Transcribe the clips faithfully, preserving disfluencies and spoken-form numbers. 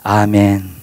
아멘.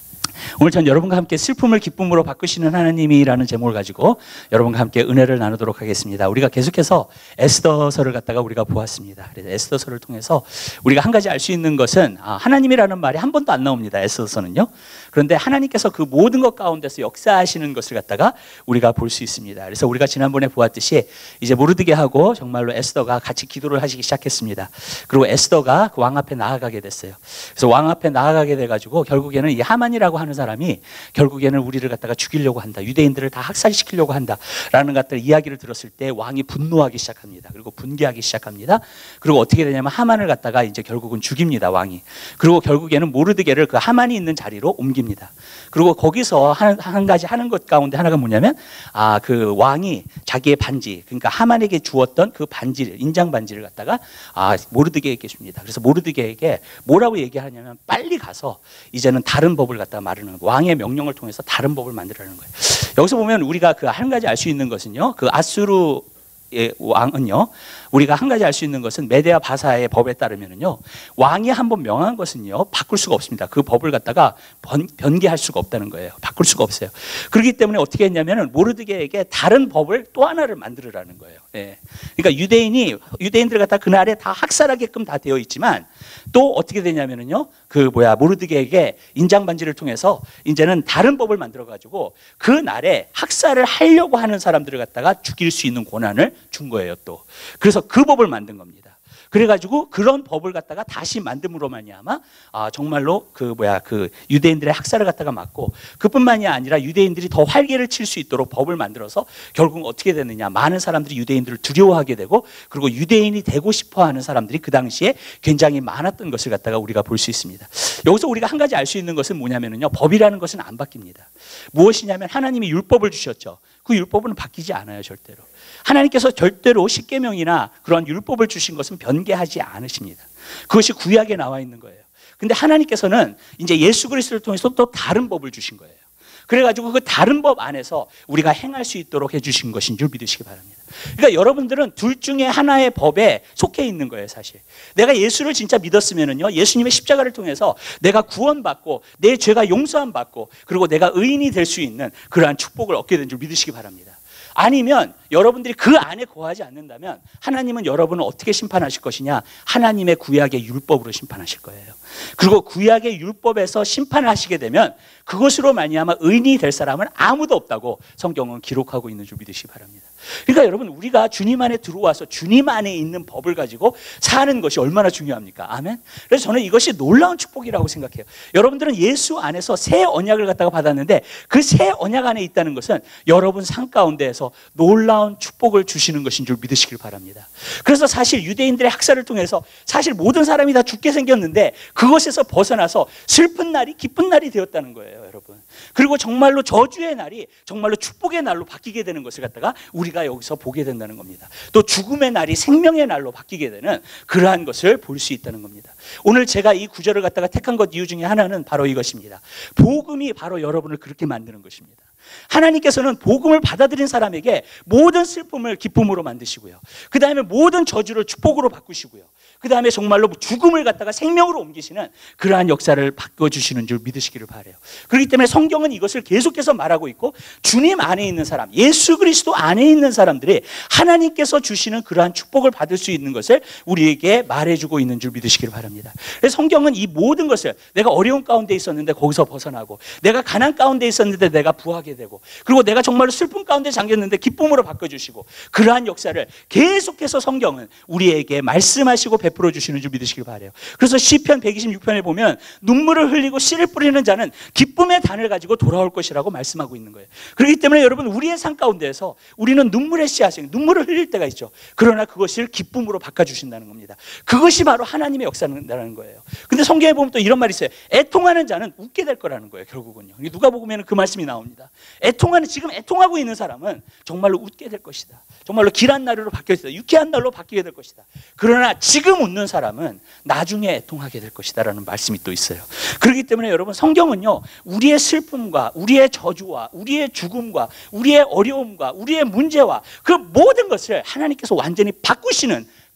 오늘 전 여러분과 함께 슬픔을 기쁨으로 바꾸시는 하나님이라는 제목을 가지고 여러분과 함께 은혜를 나누도록 하겠습니다. 우리가 계속해서 에스더서를 갖다가 우리가 보았습니다. 그래서 에스더서를 통해서 우리가 한 가지 알 수 있는 것은 하나님이라는 말이 한 번도 안 나옵니다. 에스더서는요. 그런데 하나님께서 그 모든 것 가운데서 역사하시는 것을 갖다가 우리가 볼 수 있습니다. 그래서 우리가 지난번에 보았듯이 이제 모르드게하고 정말로 에스더가 같이 기도를 하시기 시작했습니다. 그리고 에스더가 그 왕 앞에 나아가게 됐어요. 그래서 왕 앞에 나아가게 돼가지고 결국에는 이 하만이라고 하는 사람이 결국에는 우리를 갖다가 죽이려고 한다, 유대인들을 다 학살시키려고 한다라는 것들 이야기를 들었을 때 왕이 분노하기 시작합니다. 그리고 분개하기 시작합니다. 그리고 어떻게 되냐면 하만을 갖다가 이제 결국은 죽입니다, 왕이. 그리고 결국에는 모르드게를 그 하만이 있는 자리로 옮깁니다. 그리고 거기서 한, 한 가지 하는 것 가운데 하나가 뭐냐면 아, 그 왕이 자기의 반지, 그러니까 하만에게 주었던 그 반지를, 인장 반지를 갖다가 아, 모르드게에게 줍니다. 그래서 모르드게에게 뭐라고 얘기하냐면 빨리 가서 이제는 다른 법을 갖다가 말하는 거예요. 왕의 명령을 통해서 다른 법을 만들라는 거예요. 여기서 보면 우리가 그 한 가지 알 수 있는 것은요, 그 아수르 의 왕은요, 우리가 한 가지 알 수 있는 것은 메데아 바사의 법에 따르면은요, 왕이 한번 명한 것은요 바꿀 수가 없습니다. 그 법을 갖다가 번, 변개할 수가 없다는 거예요. 바꿀 수가 없어요. 그렇기 때문에 어떻게 했냐면은 모르드게에게 다른 법을 또 하나를 만들으라는 거예요. 예. 그러니까 유대인이 유대인들 갖다 그날에 다 학살하게끔 다 되어 있지만 또 어떻게 되냐면은요, 그 뭐야 모르드게에게 인장 반지를 통해서 이제는 다른 법을 만들어 가지고 그 날에 학살을 하려고 하는 사람들을 갖다가 죽일 수 있는 권한을 준 거예요. 또 그래서 그 법을 만든 겁니다. 그래가지고 그런 법을 갖다가 다시 만듦으로 말미암아 아, 정말로 그 뭐야 그 유대인들의 학살을 갖다가 막고, 그뿐만이 아니라 유대인들이 더 활개를 칠 수 있도록 법을 만들어서 결국 어떻게 됐느냐, 많은 사람들이 유대인들을 두려워하게 되고, 그리고 유대인이 되고 싶어하는 사람들이 그 당시에 굉장히 많았던 것을 갖다가 우리가 볼 수 있습니다. 여기서 우리가 한 가지 알 수 있는 것은 뭐냐면요, 법이라는 것은 안 바뀝니다. 무엇이냐면 하나님이 율법을 주셨죠. 그 율법은 바뀌지 않아요, 절대로. 하나님께서 절대로 십계명이나 그런 율법을 주신 것은 변개하지 않으십니다. 그것이 구약에 나와 있는 거예요. 근데 하나님께서는 이제 예수 그리스도를 통해서 또 다른 법을 주신 거예요. 그래가지고 그 다른 법 안에서 우리가 행할 수 있도록 해주신 것인 줄 믿으시기 바랍니다. 그러니까 여러분들은 둘 중에 하나의 법에 속해 있는 거예요, 사실. 내가 예수를 진짜 믿었으면은요, 예수님의 십자가를 통해서 내가 구원받고 내 죄가 용서함 받고 그리고 내가 의인이 될 수 있는 그러한 축복을 얻게 된 줄 믿으시기 바랍니다. 아니면 여러분들이 그 안에 거하지 않는다면 하나님은 여러분을 어떻게 심판하실 것이냐, 하나님의 구약의 율법으로 심판하실 거예요. 그리고 구약의 율법에서 심판을 하시게 되면 그것으로 말미암아 의인이 될 사람은 아무도 없다고 성경은 기록하고 있는 줄 믿으시기 바랍니다. 그러니까 여러분, 우리가 주님 안에 들어와서 주님 안에 있는 법을 가지고 사는 것이 얼마나 중요합니까? 아멘. 그래서 저는 이것이 놀라운 축복이라고 생각해요. 여러분들은 예수 안에서 새 언약을 갖다가 받았는데 그 새 언약 안에 있다는 것은 여러분 삶 가운데에서 놀라운 축복을 주시는 것인 줄 믿으시길 바랍니다. 그래서 사실 유대인들의 학살을 통해서 사실 모든 사람이 다 죽게 생겼는데 그것에서 벗어나서 슬픈 날이 기쁜 날이 되었다는 거예요, 여러분. 그리고 정말로 저주의 날이 정말로 축복의 날로 바뀌게 되는 것을 갖다가 우리가 여기서 보게 된다는 겁니다. 또 죽음의 날이 생명의 날로 바뀌게 되는 그러한 것을 볼 수 있다는 겁니다. 오늘 제가 이 구절을 갖다가 택한 것 이유 중에 하나는 바로 이것입니다. 복음이 바로 여러분을 그렇게 만드는 것입니다. 하나님께서는 복음을 받아들인 사람에게 모든 슬픔을 기쁨으로 만드시고요, 그 다음에 모든 저주를 축복으로 바꾸시고요, 그 다음에 정말로 죽음을 갖다가 생명으로 옮기시는 그러한 역사를 바꿔주시는 줄 믿으시기를 바라요. 그렇기 때문에 성경은 이것을 계속해서 말하고 있고, 주님 안에 있는 사람, 예수 그리스도 안에 있는 사람들이 하나님께서 주시는 그러한 축복을 받을 수 있는 것을 우리에게 말해주고 있는 줄 믿으시기를 바랍니다. 그래서 성경은 이 모든 것을, 내가 어려운 가운데 있었는데 거기서 벗어나고, 내가 가난 가운데 있었는데 내가 부하게 되고, 그리고 내가 정말로 슬픔 가운데 잠겼는데 기쁨으로 바꿔주시고, 그러한 역사를 계속해서 성경은 우리에게 말씀하시고 베풀어 주시는 줄 믿으시길 바라요. 그래서 시편 백이십육 편에 보면 눈물을 흘리고 씨를 뿌리는 자는 기쁨의 단을 가지고 돌아올 것이라고 말씀하고 있는 거예요. 그렇기 때문에 여러분, 우리의 삶 가운데에서 우리는 눈물의 씨앗이, 눈물을 흘릴 때가 있죠. 그러나 그것을 기쁨으로 바꿔주신다는 겁니다. 그것이 바로 하나님의 역사라는 거예요. 근데 성경에 보면 또 이런 말이 있어요. 애통하는 자는 웃게 될 거라는 거예요, 결국은요. 누가복음에는 그 말씀이 나옵니다. 애통하는, 지금 애통하고 있는 사람은 정말로 웃게 될 것이다. 정말로 길한 날로 바뀔 것이다. 유쾌한 날로 바뀌게 될 것이다. 그러나 지금 웃는 사람은 나중에 애통하게 될 것이다 라는 말씀이 또 있어요. 그렇기 때문에 여러분, 성경은요, 우리의 슬픔과 우리의 저주와 우리의 죽음과 우리의 어려움과 우리의 문제와 그 모든 것을 하나님께서 완전히 바꾸시는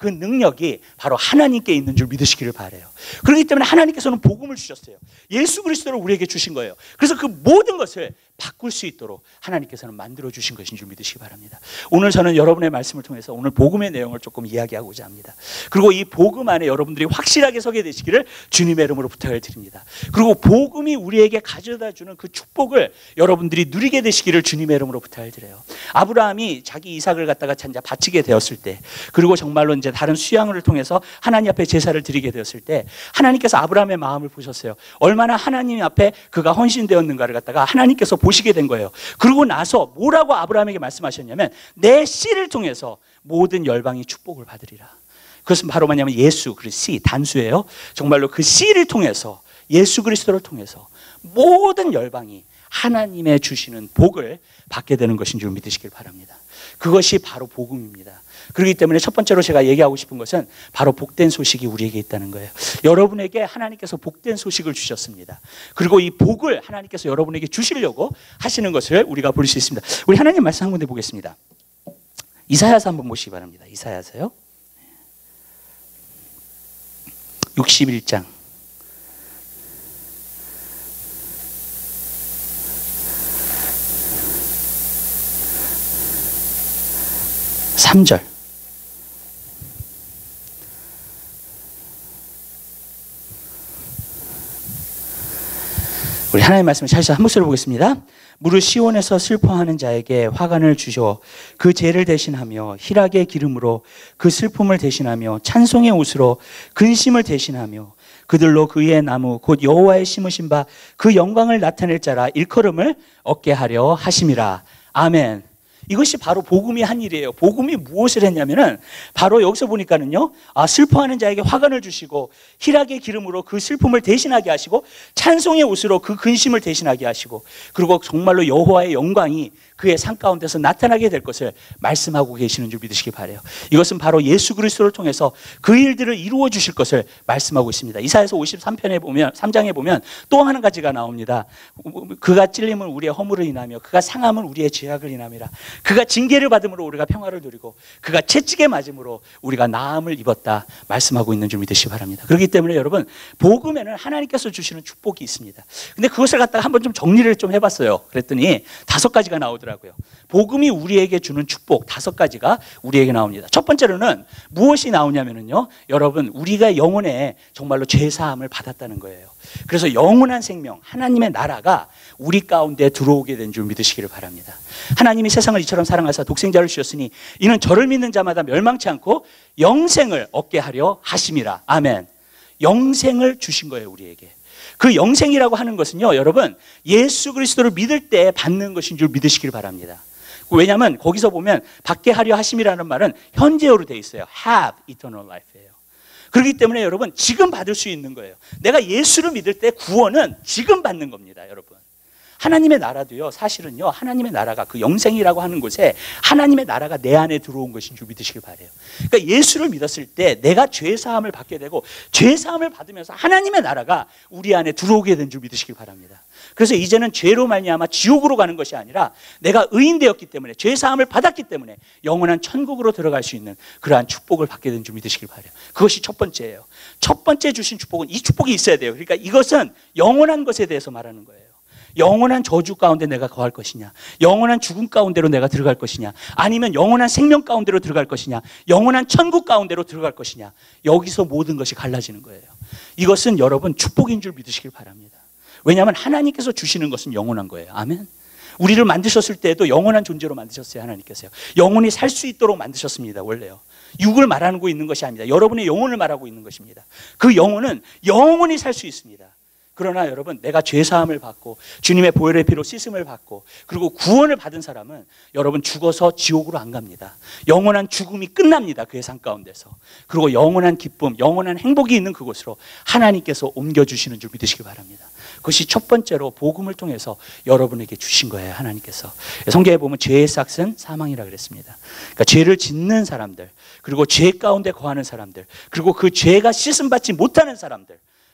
그 능력이 바로 하나님께 있는 줄 믿으시기를 바라요. 그렇기 때문에 하나님께서는 복음을 주셨어요. 예수 그리스도를 우리에게 주신 거예요. 그래서 그 모든 것을 바꿀 수 있도록 하나님께서는 만들어 주신 것인 줄 믿으시기 바랍니다. 오늘 저는 여러분의 말씀을 통해서 오늘 복음의 내용을 조금 이야기하고자 합니다. 그리고 이 복음 안에 여러분들이 확실하게 서게 되시기를 주님의 이름으로 부탁을 드립니다. 그리고 복음이 우리에게 가져다 주는 그 축복을 여러분들이 누리게 되시기를 주님의 이름으로 부탁을 드려요. 아브라함이 자기 이삭을 갖다가 이제 바치게 되었을 때, 그리고 정말로 이제 다른 수양을 통해서 하나님 앞에 제사를 드리게 되었을 때, 하나님께서 아브라함의 마음을 보셨어요. 얼마나 하나님 앞에 그가 헌신되었는가를 갖다가 하나님께서 보시게 된 거예요. 그러고 나서 뭐라고 아브라함에게 말씀하셨냐면, 내 씨를 통해서 모든 열방이 축복을 받으리라. 그것은 바로 뭐냐면 예수, 그 씨, 단수예요. 정말로 그 씨를 통해서, 예수 그리스도를 통해서 모든 열방이 하나님의 주시는 복을 받게 되는 것인 줄 믿으시길 바랍니다. 그것이 바로 복음입니다. 그렇기 때문에 첫 번째로 제가 얘기하고 싶은 것은 바로 복된 소식이 우리에게 있다는 거예요. 여러분에게 하나님께서 복된 소식을 주셨습니다. 그리고 이 복을 하나님께서 여러분에게 주시려고 하시는 것을 우리가 볼 수 있습니다. 우리 하나님 말씀 한 군데 보겠습니다. 이사야서 한번 보시기 바랍니다. 이사야서요. 육십일 장. 삼 절. 우리 하나님의 말씀을 다시 한 목소리로 보겠습니다. 무릇 시온에서 슬퍼하는 자에게 화관을 주셔 그 죄를 대신하며 희락의 기름으로 그 슬픔을 대신하며 찬송의 옷으로 근심을 대신하며 그들로 그의 나무 곧 여호와의 심으신 바 그 영광을 나타낼 자라 일컬음을 얻게 하려 하심이라. 아멘. 이것이 바로 복음이 한 일이에요. 복음이 무엇을 했냐면은 바로 여기서 보니까는요, 아, 슬퍼하는 자에게 화관을 주시고 희락의 기름으로 그 슬픔을 대신하게 하시고 찬송의 옷으로 그 근심을 대신하게 하시고, 그리고 정말로 여호와의 영광이 그의 산 가운데서 나타나게 될 것을 말씀하고 계시는 줄 믿으시기 바라요. 이것은 바로 예수 그리스도를 통해서 그 일들을 이루어 주실 것을 말씀하고 있습니다. 이사야서 오십삼 편에 보면, 삼 장에 보면 또 한 가지가 나옵니다. 그가 찔림을 우리의 허물을 인하며 그가 상함을 우리의 죄악을 인함이라. 그가 징계를 받음으로 우리가 평화를 누리고 그가 채찍에 맞음으로 우리가 나음을 입었다 말씀하고 있는 줄 믿으시기 바랍니다. 그렇기 때문에 여러분, 복음에는 하나님께서 주시는 축복이 있습니다. 근데 그것을 갖다가 한번 좀 정리를 좀 해봤어요. 그랬더니 다섯 가지가 나오더라고요. 복음이 우리에게 주는 축복 다섯 가지가 우리에게 나옵니다. 첫 번째로는 무엇이 나오냐면요, 여러분, 우리가 영혼에 정말로 죄사함을 받았다는 거예요. 그래서 영원한 생명, 하나님의 나라가 우리 가운데 들어오게 된 줄 믿으시기를 바랍니다. 하나님이 세상을 이처럼 사랑하사 독생자를 주셨으니 이는 저를 믿는 자마다 멸망치 않고 영생을 얻게 하려 하심이라. 아멘. 영생을 주신 거예요, 우리에게. 그 영생이라고 하는 것은요, 여러분, 예수 그리스도를 믿을 때 받는 것인 줄 믿으시길 바랍니다. 왜냐하면 거기서 보면 받게 하려 하심이라는 말은 현재어로 되어 있어요. have eternal life예요. 그렇기 때문에 여러분, 지금 받을 수 있는 거예요. 내가 예수를 믿을 때 구원은 지금 받는 겁니다, 여러분. 하나님의 나라도요, 사실은요, 하나님의 나라가 그 영생이라고 하는 곳에 하나님의 나라가 내 안에 들어온 것인 줄 믿으시길 바라요. 그러니까 예수를 믿었을 때 내가 죄사함을 받게 되고 죄사함을 받으면서 하나님의 나라가 우리 안에 들어오게 된 줄 믿으시길 바랍니다. 그래서 이제는 죄로 말미암아 지옥으로 가는 것이 아니라 내가 의인되었기 때문에, 죄사함을 받았기 때문에 영원한 천국으로 들어갈 수 있는 그러한 축복을 받게 된 줄 믿으시길 바라요. 그것이 첫 번째예요. 첫 번째 주신 축복은 이 축복이 있어야 돼요. 그러니까 이것은 영원한 것에 대해서 말하는 거예요. 영원한 저주 가운데 내가 거할 것이냐, 영원한 죽음 가운데로 내가 들어갈 것이냐, 아니면 영원한 생명 가운데로 들어갈 것이냐, 영원한 천국 가운데로 들어갈 것이냐, 여기서 모든 것이 갈라지는 거예요. 이것은 여러분 축복인 줄 믿으시길 바랍니다. 왜냐하면 하나님께서 주시는 것은 영원한 거예요. 아멘. 우리를 만드셨을 때에도 영원한 존재로 만드셨어요. 하나님께서요, 영원히 살 수 있도록 만드셨습니다. 원래요, 육을 말하고 있는 것이 아닙니다. 여러분의 영혼을 말하고 있는 것입니다. 그 영혼은 영원히 살 수 있습니다. 그러나 여러분, 내가 죄사함을 받고 주님의 보혈의 피로 씻음을 받고 그리고 구원을 받은 사람은 여러분 죽어서 지옥으로 안 갑니다. 영원한 죽음이 끝납니다. 그의 삶 가운데서. 그리고 영원한 기쁨, 영원한 행복이 있는 그곳으로 하나님께서 옮겨주시는 줄 믿으시기 바랍니다. 그것이 첫 번째로 복음을 통해서 여러분에게 주신 거예요. 하나님께서. 성경에 보면 죄의 삭은 사망이라 그랬습니다. 그러니까 죄를 짓는 사람들, 그리고 죄 가운데 거하는 사람들, 그리고 그 죄가 씻음받지 못하는 사람들,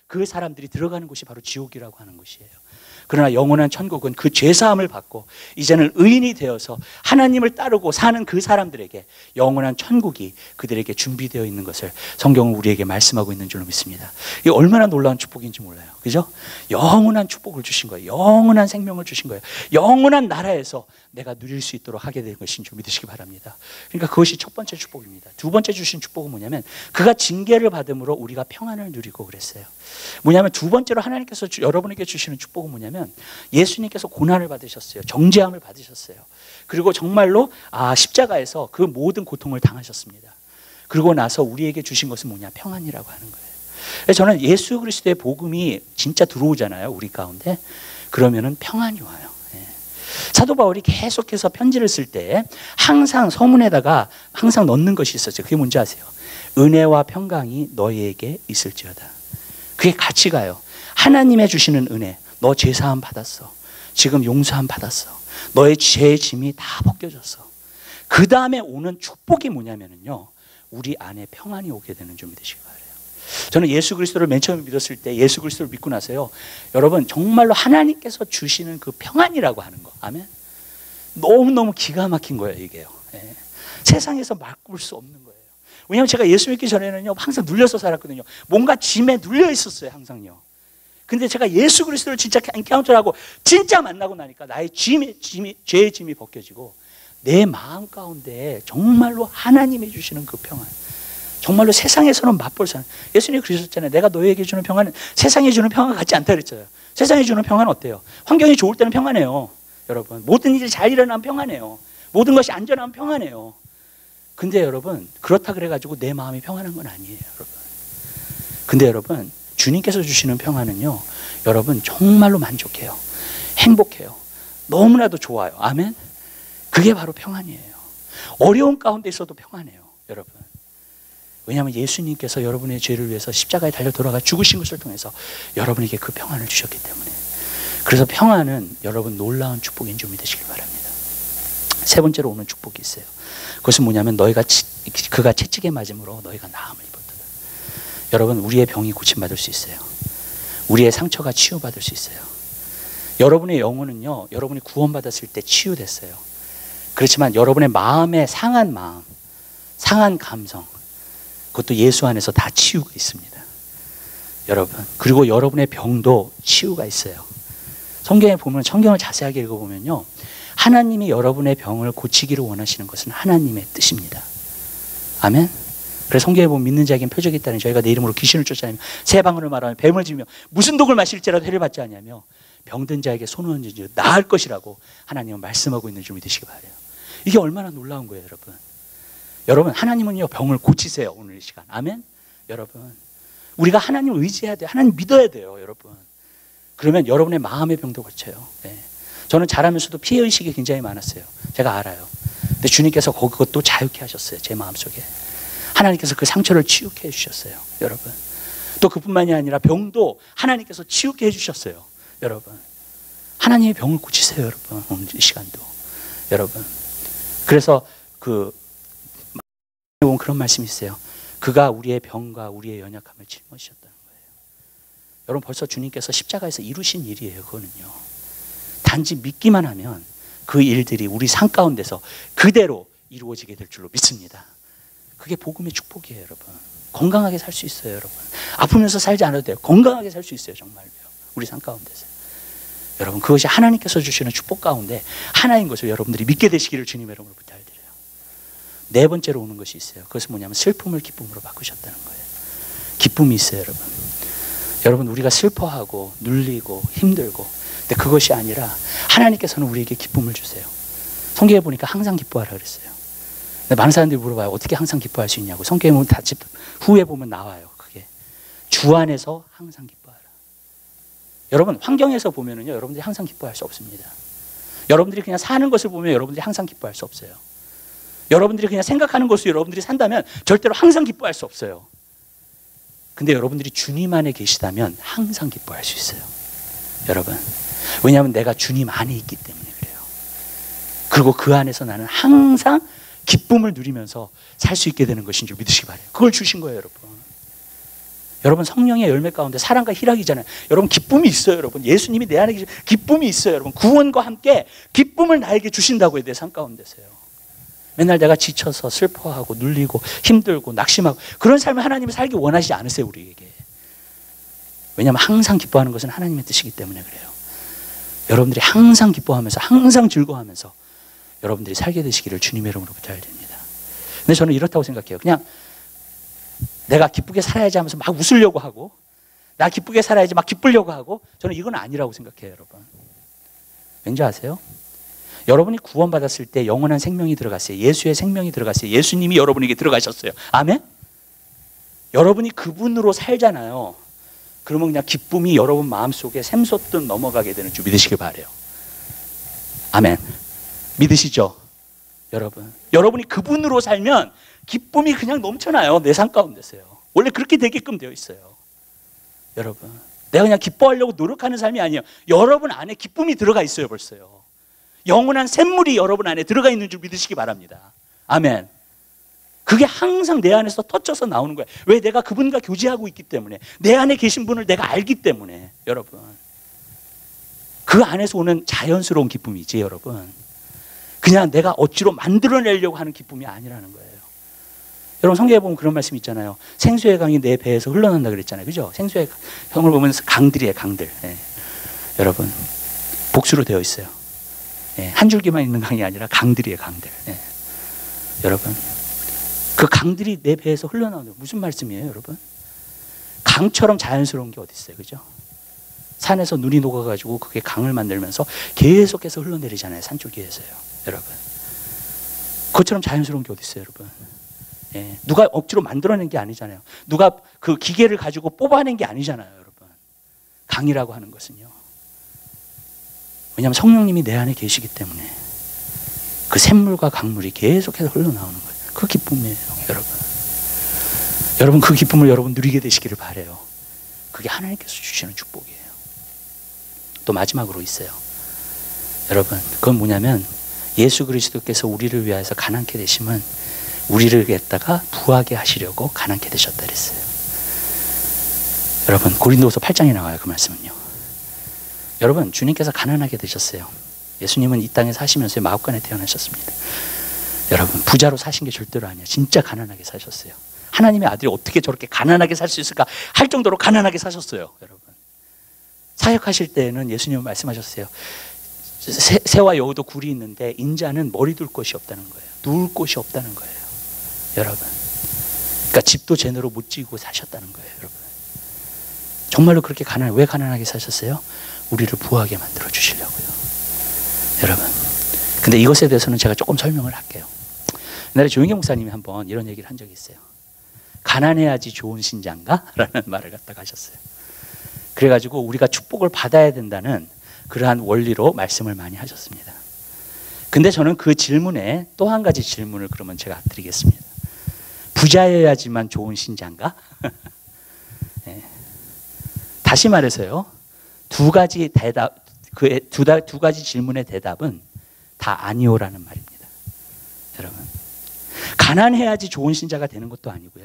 그 사람들이 들어가는 곳이 바로 지옥이라고 하는 곳이에요. 그러나 영원한 천국은 그 죄사함을 받고 이제는 의인이 되어서 하나님을 따르고 사는 그 사람들에게 영원한 천국이 그들에게 준비되어 있는 것을 성경은 우리에게 말씀하고 있는 줄로 믿습니다. 이게 얼마나 놀라운 축복인지 몰라요. 그죠? 영원한 축복을 주신 거예요. 영원한 생명을 주신 거예요. 영원한 나라에서 내가 누릴 수 있도록 하게 된 것인 줄 믿으시기 바랍니다. 그러니까 그것이 첫 번째 축복입니다. 두 번째 주신 축복은 뭐냐면 그가 징계를 받음으로 우리가 평안을 누리고 그랬어요. 뭐냐면 두 번째로 하나님께서 주, 여러분에게 주시는 축복은 뭐냐면 예수님께서 고난을 받으셨어요. 정죄함을 받으셨어요. 그리고 정말로 아, 십자가에서 그 모든 고통을 당하셨습니다. 그리고 나서 우리에게 주신 것은 뭐냐? 평안이라고 하는 거예요. 그래서 저는 예수 그리스도의 복음이 진짜 들어오잖아요, 우리 가운데. 그러면은 평안이 와요. 예. 사도 바울이 계속해서 편지를 쓸 때 항상 서문에다가 항상 넣는 것이 있었죠. 그게 뭔지 아세요? 은혜와 평강이 너희에게 있을지어다. 그게 같이 가요. 하나님의 주시는 은혜. 너 죄사함 받았어. 지금 용서함 받았어. 너의 죄의 짐이 다 벗겨졌어. 그 다음에 오는 축복이 뭐냐면요, 우리 안에 평안이 오게 되는 줄 믿으시기 바라요. 저는 예수 그리스도를 맨 처음에 믿었을 때, 예수 그리스도를 믿고 나서요, 여러분 정말로 하나님께서 주시는 그 평안이라고 하는 거, 아멘? 너무너무 기가 막힌 거예요, 이게요. 예. 세상에서 바꿀 수 없는 거예요. 왜냐하면 제가 예수 믿기 전에는요 항상 눌려서 살았거든요. 뭔가 짐에 눌려 있었어요, 항상요. 근데 제가 예수 그리스도를 진짜 엔카운터하고 진짜 만나고 나니까 나의 짐이, 짐이, 죄의 짐이 벗겨지고 내 마음 가운데 정말로 하나님이 주시는 그 평안, 정말로 세상에서는 맛볼 수 없는, 예수님이 그러셨잖아요. 내가 너희에게 주는 평안은 세상에 주는 평안 같지 않다 그랬잖아요. 세상에 주는 평안은 어때요? 환경이 좋을 때는 평안해요. 여러분, 모든 일이 잘 일어나면 평안해요. 모든 것이 안전하면 평안해요. 근데 여러분, 그렇다 그래가지고 내 마음이 평안한 건 아니에요, 여러분. 근데 여러분, 주님께서 주시는 평안은요, 여러분 정말로 만족해요. 행복해요. 너무나도 좋아요. 아멘? 그게 바로 평안이에요. 어려운 가운데 있어도 평안해요, 여러분. 왜냐하면 예수님께서 여러분의 죄를 위해서 십자가에 달려 돌아가 죽으신 것을 통해서 여러분에게 그 평안을 주셨기 때문에. 그래서 평안은 여러분 놀라운 축복인 줄 믿으시길 바랍니다. 세 번째로 오는 축복이 있어요. 그것은 뭐냐면 너희가 치, 그가 채찍에 맞음으로 너희가 나음을 입었다. 여러분, 우리의 병이 고침받을 수 있어요. 우리의 상처가 치유받을 수 있어요. 여러분의 영혼은요, 여러분이 구원받았을 때 치유됐어요. 그렇지만 여러분의 마음에 상한 마음, 상한 감성, 그것도 예수 안에서 다 치유가 있습니다, 여러분. 그리고 여러분의 병도 치유가 있어요. 성경에 보면, 성경을 자세하게 읽어보면요, 하나님이 여러분의 병을 고치기를 원하시는 것은 하나님의 뜻입니다. 아멘? 그래서 성경에 보면 믿는 자에겐 표적이 있다니, 저희가 내 이름으로 귀신을 쫓아내며 새 방언을 말하며 뱀을 지며 무슨 독을 마실지라도 해를 받지 않냐며 병든 자에게 손을 얹으니 나을 것이라고 하나님은 말씀하고 있는 줄 믿으시기 바라요. 이게 얼마나 놀라운 거예요, 여러분. 여러분, 하나님은요 병을 고치세요, 오늘 이 시간. 아멘? 여러분, 우리가 하나님을 의지해야 돼요. 하나님 믿어야 돼요, 여러분. 그러면 여러분의 마음의 병도 고쳐요. 네. 저는 자라면서도 피해의식이 굉장히 많았어요. 제가 알아요. 근데 주님께서 그것도 자유케 하셨어요, 제 마음속에. 하나님께서 그 상처를 치유케 해주셨어요, 여러분. 또 그뿐만이 아니라 병도 하나님께서 치유케 해주셨어요, 여러분. 하나님의 병을 고치세요, 여러분. 오늘 이 시간도, 여러분. 그래서 그 그런 말씀이 있어요. 그가 우리의 병과 우리의 연약함을 짊어지셨다는 거예요. 여러분, 벌써 주님께서 십자가에서 이루신 일이에요, 그거는요. 단지 믿기만 하면 그 일들이 우리 삶 가운데서 그대로 이루어지게 될 줄로 믿습니다. 그게 복음의 축복이에요, 여러분. 건강하게 살 수 있어요, 여러분. 아프면서 살지 않아도 돼요. 건강하게 살 수 있어요, 정말요. 우리 삶 가운데서. 여러분, 그것이 하나님께서 주시는 축복 가운데 하나인 것을 여러분들이 믿게 되시기를 주님의 이름으로 부탁드려요. 네 번째로 오는 것이 있어요. 그것은 뭐냐면 슬픔을 기쁨으로 바꾸셨다는 거예요. 기쁨이 있어요, 여러분. 여러분, 우리가 슬퍼하고 눌리고 힘들고, 근데 그것이 아니라 하나님께서는 우리에게 기쁨을 주세요. 성경에 보니까 항상 기뻐하라 그랬어요. 많은 사람들이 물어봐요. 어떻게 항상 기뻐할 수 있냐고. 성경에 보면 다 후에 보면 나와요. 그게 주 안에서 항상 기뻐하라. 여러분, 환경에서 보면은요, 여러분들이 항상 기뻐할 수 없습니다. 여러분들이 그냥 사는 것을 보면 여러분들이 항상 기뻐할 수 없어요. 여러분들이 그냥 생각하는 것을 여러분들이 산다면 절대로 항상 기뻐할 수 없어요. 근데 여러분들이 주님 안에 계시다면 항상 기뻐할 수 있어요, 여러분. 왜냐하면 내가 주님 안에 있기 때문에 그래요. 그리고 그 안에서 나는 항상 기쁨을 누리면서 살 수 있게 되는 것인 줄 믿으시기 바라요. 그걸 주신 거예요, 여러분. 여러분 성령의 열매 가운데 사랑과 희락이잖아요. 여러분 기쁨이 있어요. 여러분 예수님이 내 안에 계신 기쁨이 있어요. 여러분 구원과 함께 기쁨을 나에게 주신다고요. 내 삶 가운데서요. 맨날 내가 지쳐서 슬퍼하고 눌리고 힘들고 낙심하고 그런 삶을 하나님이 살기 원하시지 않으세요. 우리에게. 왜냐하면 항상 기뻐하는 것은 하나님의 뜻이기 때문에 그래요. 여러분들이 항상 기뻐하면서 항상 즐거워하면서 여러분들이 살게 되시기를 주님의 이름으로 부탁드립니다. 근데 저는 이렇다고 생각해요. 그냥 내가 기쁘게 살아야지 하면서 막 웃으려고 하고 나 기쁘게 살아야지 막 기쁘려고 하고 저는 이건 아니라고 생각해요. 여러분 왠지 아세요? 여러분이 구원받았을 때 영원한 생명이 들어갔어요. 예수의 생명이 들어갔어요. 예수님이 여러분에게 들어가셨어요. 아멘? 여러분이 그분으로 살잖아요. 그러면 그냥 기쁨이 여러분 마음속에 샘솟듯 넘어가게 되는 줄 믿으시길 바라요. 아멘. 믿으시죠? 여러분 여러분이 그분으로 살면 기쁨이 그냥 넘쳐나요. 내 삶 가운데서요. 원래 그렇게 되게끔 되어 있어요. 여러분 내가 그냥 기뻐하려고 노력하는 삶이 아니에요. 여러분 안에 기쁨이 들어가 있어요. 벌써요. 영원한 샘물이 여러분 안에 들어가 있는 줄 믿으시기 바랍니다. 아멘. 그게 항상 내 안에서 터져서 나오는 거예요. 왜? 내가 그분과 교제하고 있기 때문에 내 안에 계신 분을 내가 알기 때문에 여러분 그 안에서 오는 자연스러운 기쁨이지 여러분 그냥 내가 억지로 만들어내려고 하는 기쁨이 아니라는 거예요. 여러분 성경에 보면 그런 말씀 있잖아요. 생수의 강이 내 배에서 흘러난다 그랬잖아요. 그죠? 생수의 강을 보면 강들이에요. 강들. 예. 여러분 복수로 되어 있어요. 예. 한 줄기만 있는 강이 아니라 강들이에요. 강들. 예. 여러분 그 강들이 내 배에서 흘러나오는 무슨 말씀이에요? 여러분 강처럼 자연스러운 게 어디 있어요? 그죠? 산에서 눈이 녹아가지고 그게 강을 만들면서 계속해서 흘러내리잖아요. 산줄기에서요. 여러분 그것처럼 자연스러운 게 어디 있어요? 여러분 예. 누가 억지로 만들어낸 게 아니잖아요. 누가 그 기계를 가지고 뽑아낸 게 아니잖아요. 여러분 강이라고 하는 것은요. 왜냐하면 성령님이 내 안에 계시기 때문에 그 샘물과 강물이 계속해서 흘러나오는 거예요. 그 기쁨이에요. 여러분 여러분 그 기쁨을 여러분 누리게 되시기를 바라요. 그게 하나님께서 주시는 축복이에요. 또 마지막으로 있어요. 여러분 그건 뭐냐면 예수 그리스도께서 우리를 위하여서 가난케 되심은 우리를 갖다가 부하게 하시려고 가난케 되셨다 그랬어요. 여러분 고린도후서 팔 장에 나와요. 그 말씀은요. 여러분 주님께서 가난하게 되셨어요. 예수님은 이 땅에 사시면서 마옥간에 태어나셨습니다. 여러분 부자로 사신 게 절대로 아니에요. 진짜 가난하게 사셨어요. 하나님의 아들이 어떻게 저렇게 가난하게 살 수 있을까 할 정도로 가난하게 사셨어요. 여러분 사역하실 때에는 예수님은 말씀하셨어요. 새, 새와 여우도 굴이 있는데 인자는 머리 둘 곳이 없다는 거예요. 누울 곳이 없다는 거예요. 여러분 그러니까 집도 제대로 못 지고 사셨다는 거예요. 여러분 정말로 그렇게 가난 왜 가난하게 사셨어요? 우리를 부하게 만들어 주시려고요. 여러분 근데 이것에 대해서는 제가 조금 설명을 할게요. 옛날에 조영경 목사님이 한번 이런 얘기를 한 적이 있어요. 가난해야지 좋은 신자인가? 라는 말을 갖다가 하셨어요. 그래가지고 우리가 축복을 받아야 된다는 그러한 원리로 말씀을 많이 하셨습니다. 근데 저는 그 질문에 또 한 가지 질문을 그러면 제가 드리겠습니다. 부자여야지만 좋은 신자인가? 네. 다시 말해서요. 두 가지 대답, 그 두, 두 가지 질문의 대답은 다 아니오라는 말입니다. 여러분 가난해야지 좋은 신자가 되는 것도 아니고요.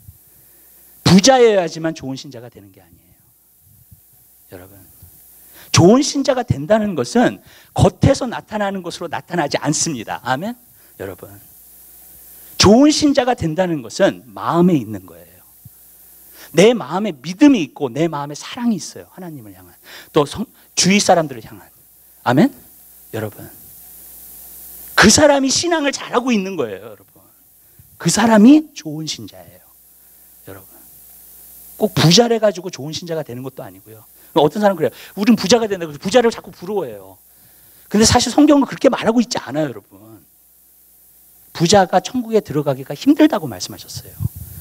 부자여야지만 좋은 신자가 되는 게 아니에요. 여러분 좋은 신자가 된다는 것은 겉에서 나타나는 것으로 나타나지 않습니다. 아멘? 여러분 좋은 신자가 된다는 것은 마음에 있는 거예요. 내 마음에 믿음이 있고 내 마음에 사랑이 있어요. 하나님을 향한 또 성, 주위 사람들을 향한. 아멘? 여러분 그 사람이 신앙을 잘하고 있는 거예요. 여러분 그 사람이 좋은 신자예요. 여러분 꼭 부자래 가지고 좋은 신자가 되는 것도 아니고요. 어떤 사람은 그래요. 우린 부자가 된다고 부자를 자꾸 부러워해요. 근데 사실 성경은 그렇게 말하고 있지 않아요. 여러분 부자가 천국에 들어가기가 힘들다고 말씀하셨어요.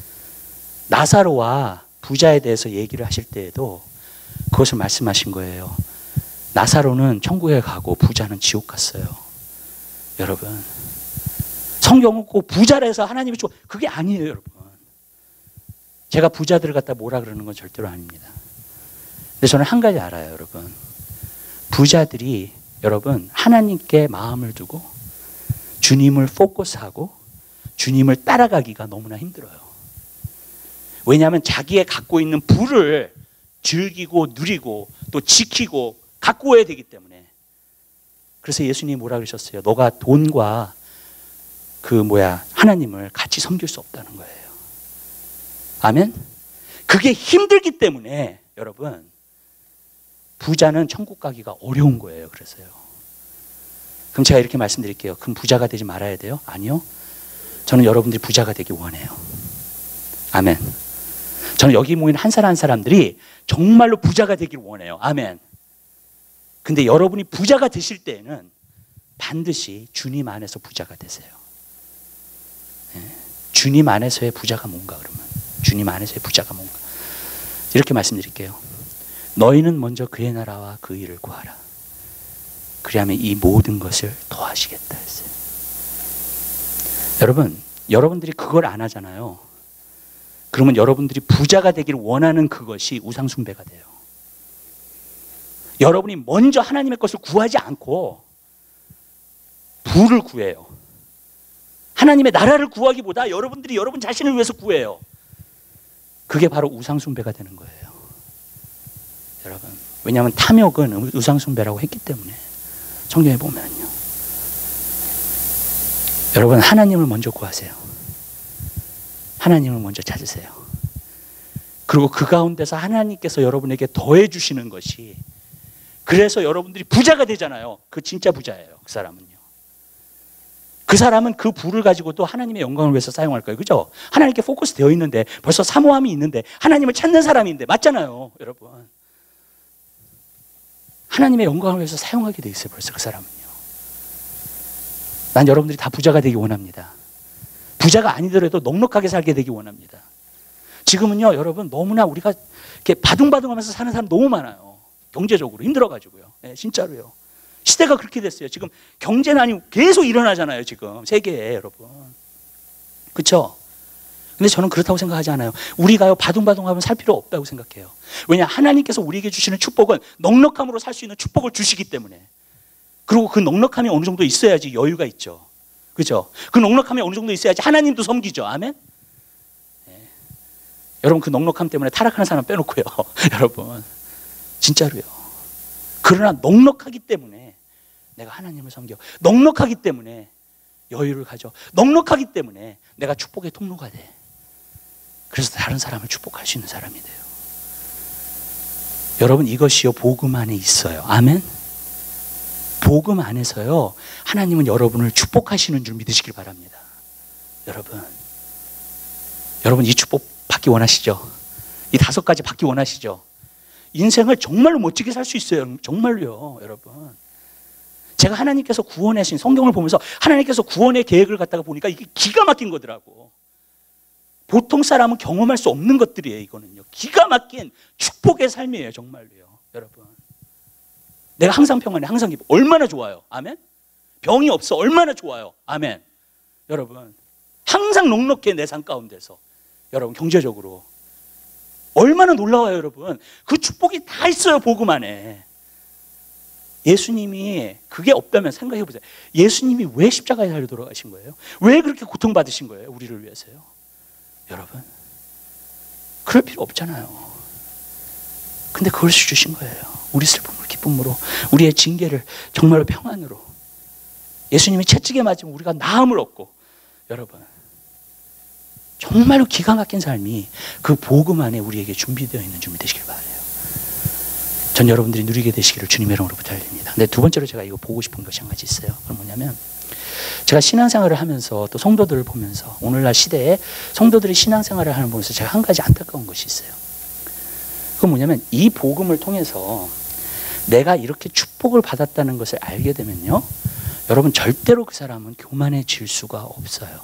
나사로와 부자에 대해서 얘기를 하실 때에도 그것을 말씀하신 거예요. 나사로는 천국에 가고 부자는 지옥 갔어요. 여러분 성경은 꼭 부자라 해서 하나님이 좀 그게 아니에요. 여러분 제가 부자들을 갖다 뭐라 그러는 건 절대로 아닙니다. 근데 저는 한 가지 알아요. 여러분 부자들이 여러분 하나님께 마음을 두고 주님을 포커스하고 주님을 따라가기가 너무나 힘들어요. 왜냐하면 자기의 갖고 있는 부를 즐기고 누리고 또 지키고 가꾸어야 되기 때문에. 그래서 예수님이 뭐라 그러셨어요? 너가 돈과 그 뭐야 하나님을 같이 섬길 수 없다는 거예요. 아멘? 그게 힘들기 때문에 여러분 부자는 천국 가기가 어려운 거예요. 그래서요. 그럼 제가 이렇게 말씀드릴게요. 그럼 부자가 되지 말아야 돼요? 아니요. 저는 여러분들이 부자가 되기 원해요. 아멘. 저는 여기 모인 한 사람 한 사람들이 정말로 부자가 되기를 원해요. 아멘. 근데 여러분이 부자가 되실 때에는 반드시 주님 안에서 부자가 되세요. 네. 주님 안에서의 부자가 뭔가 그러면 주님 안에서의 부자가 뭔가 이렇게 말씀드릴게요. 너희는 먼저 그의 나라와 그 일을 구하라. 그리하면 이 모든 것을 더하시겠다 했어요. 여러분, 여러분들이 그걸 안 하잖아요. 그러면 여러분들이 부자가 되기를 원하는 그것이 우상숭배가 돼요. 여러분이 먼저 하나님의 것을 구하지 않고 부를 구해요. 하나님의 나라를 구하기보다 여러분들이 여러분 자신을 위해서 구해요. 그게 바로 우상숭배가 되는 거예요. 여러분, 왜냐하면 탐욕은 우상숭배라고 했기 때문에. 성경에 보면요. 여러분, 하나님을 먼저 구하세요. 하나님을 먼저 찾으세요. 그리고 그 가운데서 하나님께서 여러분에게 더해 주시는 것이, 그래서 여러분들이 부자가 되잖아요. 그 진짜 부자예요. 그 사람은요. 그 사람은 그 부를 가지고도 하나님의 영광을 위해서 사용할 거예요. 그죠? 하나님께 포커스 되어 있는데, 벌써 사모함이 있는데, 하나님을 찾는 사람인데, 맞잖아요. 여러분. 하나님의 영광을 위해서 사용하게 돼 있어요. 벌써 그 사람은요. 난 여러분들이 다 부자가 되기 원합니다. 부자가 아니더라도 넉넉하게 살게 되기 원합니다. 지금은요, 여러분, 너무나 우리가 이렇게 바둥바둥하면서 사는 사람 너무 많아요. 경제적으로 힘들어가지고요. 네, 진짜로요. 시대가 그렇게 됐어요. 지금 경제난이 계속 일어나잖아요. 지금 세계에 여러분. 그렇죠? 근데 저는 그렇다고 생각하지 않아요. 우리가요 바둥바둥하면 살 필요 없다고 생각해요. 왜냐, 하나님께서 우리에게 주시는 축복은 넉넉함으로 살 수 있는 축복을 주시기 때문에. 그리고 그 넉넉함이 어느 정도 있어야지 여유가 있죠. 그렇죠? 그 넉넉함이 어느 정도 있어야지 하나님도 섬기죠. 아멘? 네. 여러분, 그 넉넉함 때문에 타락하는 사람 빼놓고요. 여러분, 진짜로요. 그러나 넉넉하기 때문에 내가 하나님을 섬겨. 넉넉하기 때문에 여유를 가져. 넉넉하기 때문에 내가 축복의 통로가 돼. 그래서 다른 사람을 축복할 수 있는 사람이 돼요. 여러분, 이것이요 복음 안에 있어요. 아멘? 복음 안에서요 하나님은 여러분을 축복하시는 줄 믿으시길 바랍니다. 여러분, 여러분 이 축복 받기 원하시죠? 이 다섯 가지 받기 원하시죠? 인생을 정말로 멋지게 살 수 있어요. 정말로요. 여러분, 제가 하나님께서 구원하신 성경을 보면서 하나님께서 구원의 계획을 갖다가 보니까 이게 기가 막힌 거더라고. 보통 사람은 경험할 수 없는 것들이에요. 이거는요 기가 막힌 축복의 삶이에요. 정말로요. 여러분, 내가 항상 평안해, 항상 기뻐. 얼마나 좋아요. 아멘? 병이 없어. 얼마나 좋아요. 아멘? 여러분, 항상 넉넉해. 내 삶 가운데서. 여러분, 경제적으로 얼마나 놀라워요. 여러분, 그 축복이 다 있어요. 복음 안에. 예수님이 그게 없다면 생각해 보세요. 예수님이 왜 십자가에 달려 돌아가신 거예요? 왜 그렇게 고통받으신 거예요? 우리를 위해서요. 여러분, 그럴 필요 없잖아요. 근데 그걸 주신 거예요. 우리 슬픔을 기쁨으로, 우리의 징계를 정말로 평안으로. 예수님이 채찍에 맞으면 우리가 나음을 얻고. 여러분, 정말로 기가 막힌 삶이 그 복음 안에 우리에게 준비되어 있는 줄 믿으시길 바라요. 전 여러분들이 누리게 되시기를 주님의 이름으로 부탁드립니다. 근데 두 번째로 제가 이거 보고 싶은 것이 한 가지 있어요. 그건 뭐냐면, 제가 신앙생활을 하면서 또 성도들을 보면서, 오늘날 시대에 성도들이 신앙생활을 하는 보면서 제가 한 가지 안타까운 것이 있어요. 그건 뭐냐면, 이 복음을 통해서 내가 이렇게 축복을 받았다는 것을 알게 되면요, 여러분 절대로 그 사람은 교만해질 수가 없어요.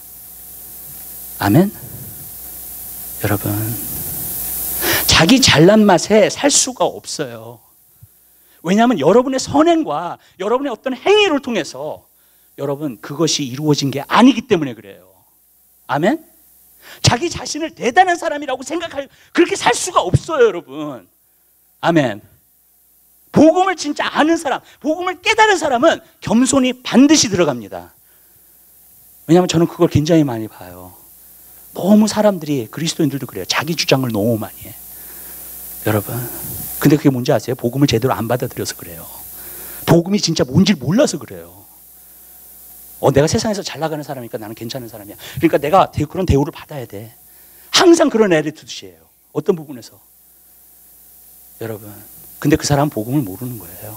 아멘? 여러분, 자기 잘난 맛에 살 수가 없어요. 왜냐하면 여러분의 선행과 여러분의 어떤 행위를 통해서 여러분 그것이 이루어진 게 아니기 때문에 그래요. 아멘? 자기 자신을 대단한 사람이라고 생각할, 그렇게 살 수가 없어요. 여러분. 아멘. 복음을 진짜 아는 사람, 복음을 깨달은 사람은 겸손이 반드시 들어갑니다. 왜냐하면 저는 그걸 굉장히 많이 봐요. 너무 사람들이, 그리스도인들도 그래요. 자기 주장을 너무 많이 해. 여러분, 근데 그게 뭔지 아세요? 복음을 제대로 안 받아들여서 그래요. 복음이 진짜 뭔지 몰라서 그래요. 어, 내가 세상에서 잘 나가는 사람이니까 나는 괜찮은 사람이야. 그러니까 내가 그런 대우를 받아야 돼. 항상 그런 애리투드예요. 어떤 부분에서. 여러분, 근데 그 사람은 복음을 모르는 거예요.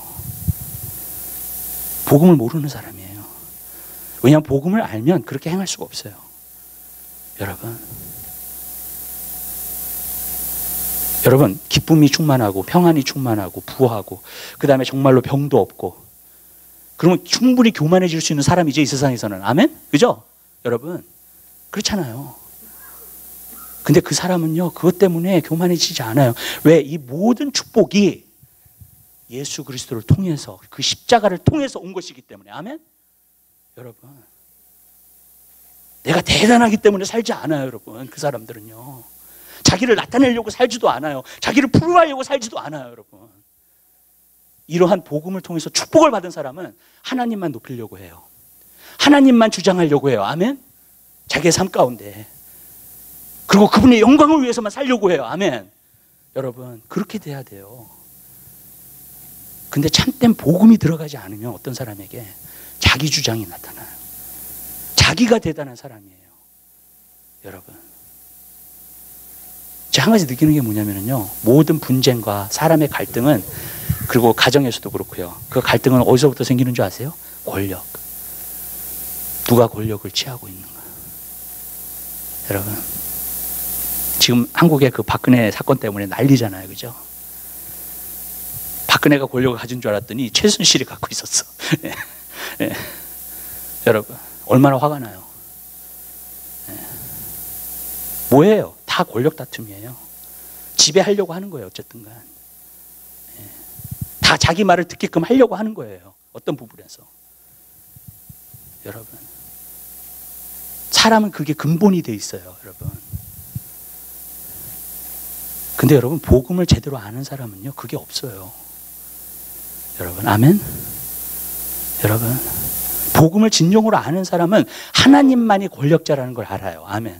복음을 모르는 사람이에요. 왜냐하면 복음을 알면 그렇게 행할 수가 없어요. 여러분, 여러분, 기쁨이 충만하고 평안이 충만하고 부하고 그 다음에 정말로 병도 없고, 그러면 충분히 교만해질 수 있는 사람이죠, 이 세상에서는. 아멘? 그죠? 여러분, 그렇잖아요. 근데 그 사람은요, 그것 때문에 교만해지지 않아요. 왜? 이 모든 축복이 예수 그리스도를 통해서, 그 십자가를 통해서 온 것이기 때문에. 아멘? 여러분, 내가 대단하기 때문에 살지 않아요, 여러분. 그 사람들은요, 자기를 나타내려고 살지도 않아요. 자기를 프루하려고 살지도 않아요, 여러분. 이러한 복음을 통해서 축복을 받은 사람은 하나님만 높이려고 해요. 하나님만 주장하려고 해요. 아멘? 자기의 삶 가운데. 그리고 그분의 영광을 위해서만 살려고 해요. 아멘? 여러분, 그렇게 돼야 돼요. 근데 참된 복음이 들어가지 않으면 어떤 사람에게 자기 주장이 나타나요. 자기가 대단한 사람이에요. 여러분, 제가 한 가지 느끼는 게 뭐냐면요, 모든 분쟁과 사람의 갈등은, 그리고 가정에서도 그렇고요, 그 갈등은 어디서부터 생기는 줄 아세요? 권력. 누가 권력을 취하고 있는가. 여러분, 지금 한국의 그 박근혜 사건 때문에 난리잖아요, 그죠? 박근혜가 권력을 가진 줄 알았더니 최순실이 갖고 있었어. 예. 예. 여러분, 얼마나 화가 나요. 예. 뭐예요? 다 권력 다툼이에요. 지배하려고 하는 거예요, 어쨌든 간. 예. 다 자기 말을 듣게끔 하려고 하는 거예요, 어떤 부분에서. 여러분, 사람은 그게 근본이 돼 있어요, 여러분. 근데 여러분, 복음을 제대로 아는 사람은요, 그게 없어요. 여러분, 아멘? 여러분, 복음을 진정으로 아는 사람은 하나님만이 권력자라는 걸 알아요. 아멘.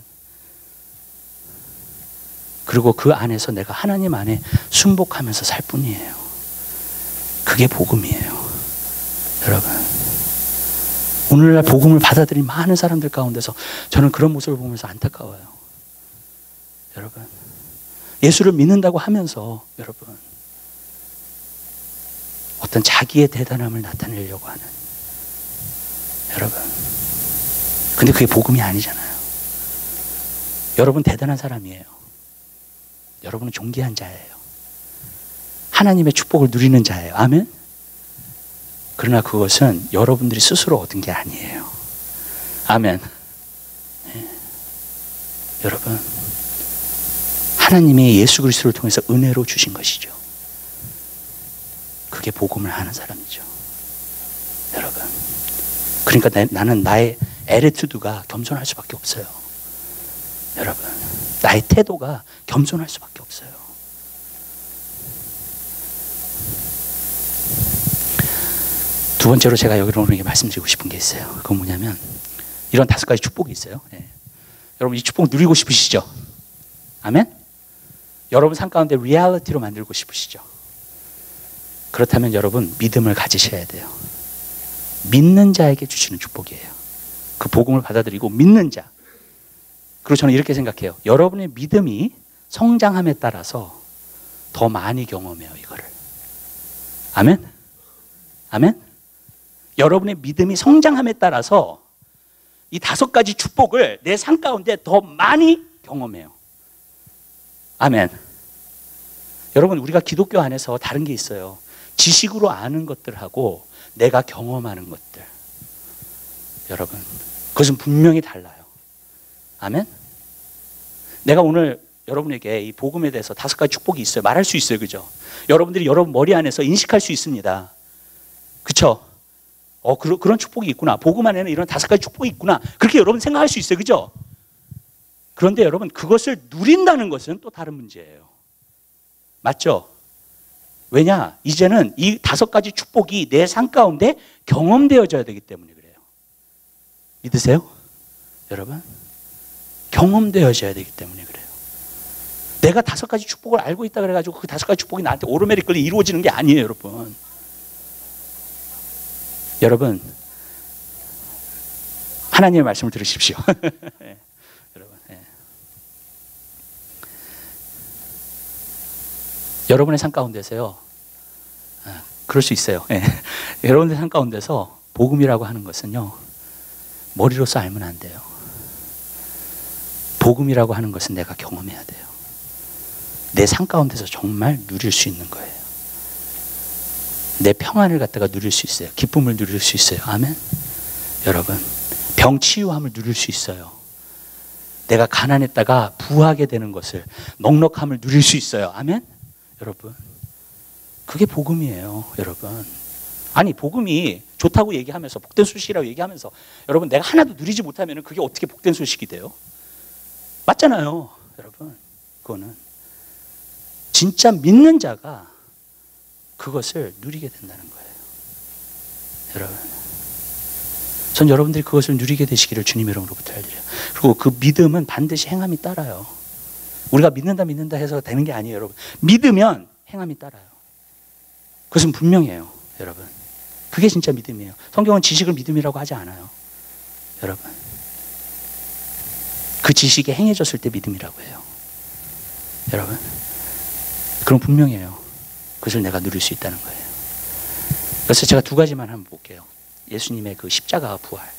그리고 그 안에서 내가 하나님 안에 순복하면서 살 뿐이에요. 그게 복음이에요. 여러분, 오늘날 복음을 받아들인 많은 사람들 가운데서 저는 그런 모습을 보면서 안타까워요. 여러분, 예수를 믿는다고 하면서 여러분, 어떤 자기의 대단함을 나타내려고 하는, 여러분, 근데 그게 복음이 아니잖아요. 여러분 대단한 사람이에요. 여러분은 존귀한 자예요. 하나님의 축복을 누리는 자예요. 아멘? 그러나 그것은 여러분들이 스스로 얻은 게 아니에요. 아멘. 네. 여러분, 하나님이 예수 그리스도를 통해서 은혜로 주신 것이죠. 그게 복음을 아는 사람이죠. 여러분, 그러니까 나, 나는 나의 애티튜드가 겸손할 수밖에 없어요. 여러분, 나의 태도가 겸손할 수밖에 없어요. 두 번째로 제가 여기로 오늘 말씀드리고 싶은 게 있어요. 그건 뭐냐면, 이런 다섯 가지 축복이 있어요. 예. 여러분, 이 축복 누리고 싶으시죠? 아멘? 여러분 삶 가운데 리얼리티로 만들고 싶으시죠? 그렇다면 여러분, 믿음을 가지셔야 돼요. 믿는 자에게 주시는 축복이에요. 그 복음을 받아들이고 믿는 자. 그리고 저는 이렇게 생각해요. 여러분의 믿음이 성장함에 따라서 더 많이 경험해요, 이거를. 아멘? 아멘? 여러분의 믿음이 성장함에 따라서 이 다섯 가지 축복을 내 삶 가운데 더 많이 경험해요. 아멘. 여러분, 우리가 기독교 안에서 다른 게 있어요. 지식으로 아는 것들하고 내가 경험하는 것들. 여러분, 그것은 분명히 달라요. 아멘? 내가 오늘 여러분에게 이 복음에 대해서 다섯 가지 축복이 있어요. 말할 수 있어요. 그죠? 여러분들이 여러분 머리 안에서 인식할 수 있습니다. 그쵸? 어, 그런, 그런 축복이 있구나. 복음 안에는 이런 다섯 가지 축복이 있구나. 그렇게 여러분 생각할 수 있어요. 그죠? 그런데 여러분, 그것을 누린다는 것은 또 다른 문제예요. 맞죠? 왜냐? 이제는 이 다섯 가지 축복이 내 삶 가운데 경험되어져야 되기 때문에 그래요. 믿으세요? 여러분? 경험되어져야 되기 때문에 그래요. 내가 다섯 가지 축복을 알고 있다 그래가지고 그 다섯 가지 축복이 나한테 오르메리컬리 이루어지는 게 아니에요, 여러분. 여러분, 하나님의 말씀을 들으십시오. 네, 여러분, 네. 여러분의 삶 가운데서요, 아, 그럴 수 있어요. 네. 여러분의 삶 가운데서 복음이라고 하는 것은요, 머리로서 알면 안 돼요. 복음이라고 하는 것은 내가 경험해야 돼요. 내 삶 가운데서 정말 누릴 수 있는 거예요. 내 평안을 갖다가 누릴 수 있어요. 기쁨을 누릴 수 있어요. 아멘. 여러분, 병 치유함을 누릴 수 있어요. 내가 가난했다가 부하게 되는 것을, 넉넉함을 누릴 수 있어요. 아멘. 여러분, 그게 복음이에요. 여러분, 아니 복음이 좋다고 얘기하면서 복된 소식이라고 얘기하면서 여러분 내가 하나도 누리지 못하면 그게 어떻게 복된 소식이 돼요? 맞잖아요. 여러분, 그거는 진짜 믿는 자가 그것을 누리게 된다는 거예요. 여러분, 전 여러분들이 그것을 누리게 되시기를 주님의 이름으로부터 알려드려요. 그리고 그 믿음은 반드시 행함이 따라요. 우리가 믿는다 믿는다 해서 되는 게 아니에요. 여러분, 믿으면 행함이 따라요. 그것은 분명해요. 여러분, 그게 진짜 믿음이에요. 성경은 지식을 믿음이라고 하지 않아요. 여러분, 그 지식이 행해졌을 때 믿음이라고 해요. 여러분, 그럼 분명해요. 그것을 내가 누릴 수 있다는 거예요. 그래서 제가 두 가지만 한번 볼게요. 예수님의 그 십자가와 부활.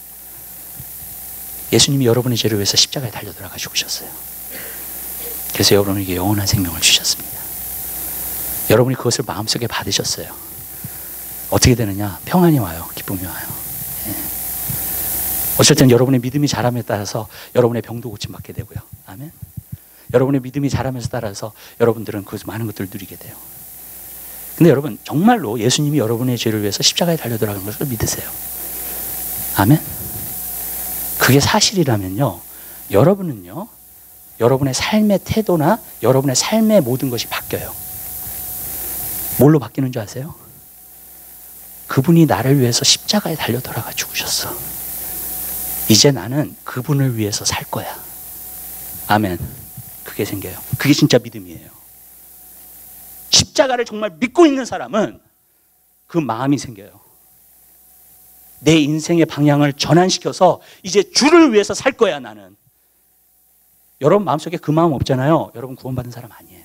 예수님이 여러분의 죄를 위해서 십자가에 달려 들어가 죽으셨어요. 그래서 여러분에게 영원한 생명을 주셨습니다. 여러분이 그것을 마음속에 받으셨어요. 어떻게 되느냐? 평안이 와요. 기쁨이 와요. 예. 어쨌든 여러분의 믿음이 자람에 따라서 여러분의 병도 고침받게 되고요. 아멘. 여러분의 믿음이 자라면서 따라서 여러분들은 그 많은 것들을 누리게 돼요. 근데 여러분, 정말로 예수님이 여러분의 죄를 위해서 십자가에 달려 들어가는 것을 믿으세요. 아멘. 그게 사실이라면요, 여러분은요, 여러분의 삶의 태도나 여러분의 삶의 모든 것이 바뀌어요. 뭘로 바뀌는 줄 아세요? 그분이 나를 위해서 십자가에 달려 들어가 죽으셨어. 이제 나는 그분을 위해서 살 거야. 아멘. 그게 생겨요. 그게 진짜 믿음이에요. 십자가를 정말 믿고 있는 사람은 그 마음이 생겨요. 내 인생의 방향을 전환시켜서 이제 주를 위해서 살 거야, 나는. 여러분 마음속에 그 마음 없잖아요. 여러분 구원받은 사람 아니에요.